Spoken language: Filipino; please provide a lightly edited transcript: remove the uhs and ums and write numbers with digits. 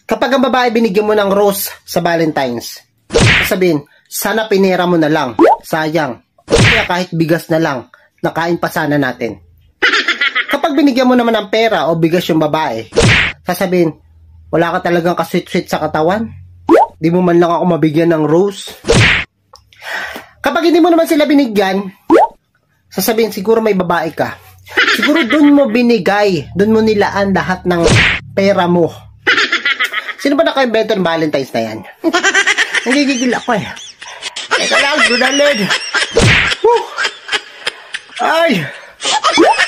Kapag ang babae binigyan mo ng rose sa Valentine's, sabihin, sana pinera mo na lang. Sayang. Kaya kahit bigas na lang, nakain pa sana natin. Kapag binigyan mo naman ng pera o bigas yung babae, sasabihin, wala ka talagang kasweet-sweet sa katawan? Di mo man lang ako mabigyan ng rose? Kapag hindi mo naman sila binigyan, sasabihin, siguro may babae ka. Siguro dun mo binigay, dun mo nilaan lahat ng pera mo. Sino ba naka-invento ng Valentine's na yan? Nagigigil ako eh. Teka lang, Brunaled. Ay!